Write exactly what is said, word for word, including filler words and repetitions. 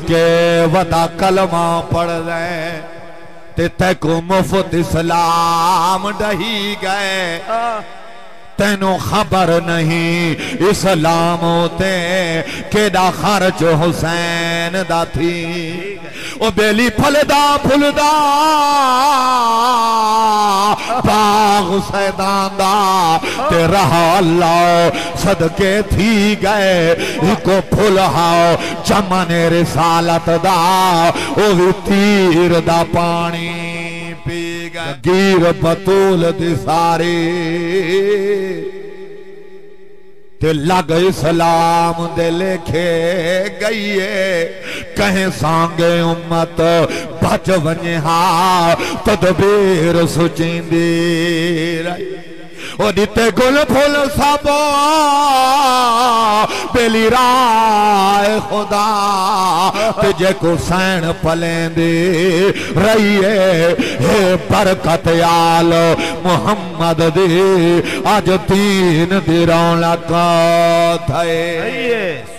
کے ودا کلمہ پڑھ رہے تے تے کو مفت اسلام ڈہی گئے تینوں خبر نہیں اسلام ہوتے کیڑا خرچ حسین دا تھی او بیلی پھلدا پھلدا باغ سیدان دا تے رہا اللہ صدقے تھی گئے ایکو پھلہاؤ چمن رسالت دا او بھی تیر دا پانی پی گئے گیر بطول دی ساری تے لگ اسلام دے لکھے گئیے کہیں سانگے امت بچ ونجے ہاں تدبیر سچین دی رہی او دیتے گل پھول سابو بیلی رائے خدا تجھے کو سین پلیں دے رہیے ہے برکت آل محمد دے آج تین دی رون لکا تھے